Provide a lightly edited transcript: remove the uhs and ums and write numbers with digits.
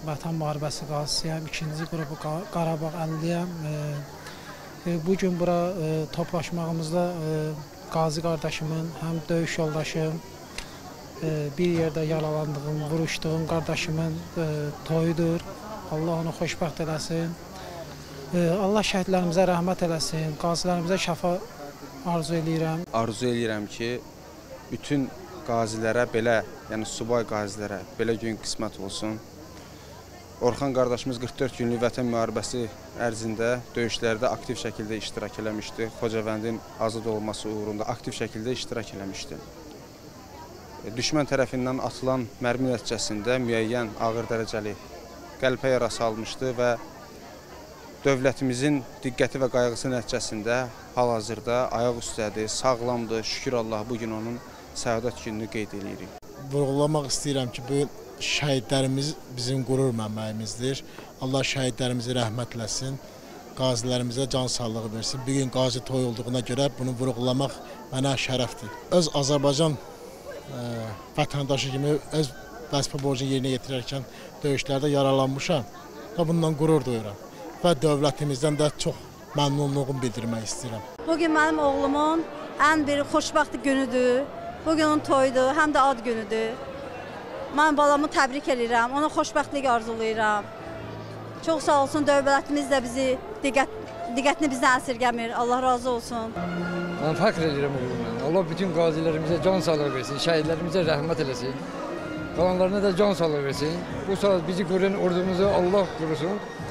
Vətən müharibəsi qazisiyəm, ikinci qrupu Qarabağ əliliyəm. Bugün bura toplaşmağımızda qazi qardaşımın, həm döyüş yoldaşım, bir yerdə yaralandığım, vuruşduğum qardaşımın toyudur. Allah onu xoşbəxt eləsin. Allah şəhidlərimizə rəhmət eləsin, qazilərimizə şəfa arzu eləyirəm. Arzu eləyirəm ki, bütün qazilərə belə, yəni subay qazilərə belə gün qismət olsun. Orxan qardaşımız 44 günlük vətən müharibəsi ərzində döyüşlərdə aktiv şəkildə iştirak eləmişdi. Xocavəndin azad olması uğrunda aktiv şəkildə iştirak eləmişdi. Düşmən tərəfindən atılan mərmi nəticəsində müəyyən ağır dərəcəli qəlpə yarası almışdı və dövlətimizin diqqəti və qayğısı nəticəsində hal-hazırda ayaq üstədir, sağlamdır. Şükür Allah, bugün onun səadət gününü qeyd edirik. Vurğulamaq istəyirəm ki, bu şəhidlərimiz bizim qürur mənbəyimizdir. Allah şəhidlərimizi rəhmət eləsin, qazilərimizə can sağlığı versin. Bir gün qazi toy olduğuna görə bunu vurğulamaq mənə şərəfdir. Öz Azərbaycan vətəndaşı kimi öz vəzifə borcunu yerinə yetirərkən döyüşlərdə yaralanmışam və bundan qürur duyuram və dövlətimizdən də çox məmnunluğumu bildirmək istəyirəm. Bugün mənim oğlumun ən bir xoşbəxt günüdür. Bugün onun toyudur, həm də ad günüdür. Mən balamı təbrik edirəm, ona xoşbəxtlik arzulayıram. Çox sağ olsun, dövlətimiz də bizi diqqətini bizdən əsirgəmir. Allah razı olsun. Mən fəxr edirəm oğlumla. Allah bütün qazilərimizə can sağlığı versin, şəhidlərimizə rəhmət eləsin. Qalanlarına da can sağlığı versin. Bu saat bizi görən ordumuzu Allah qorusun.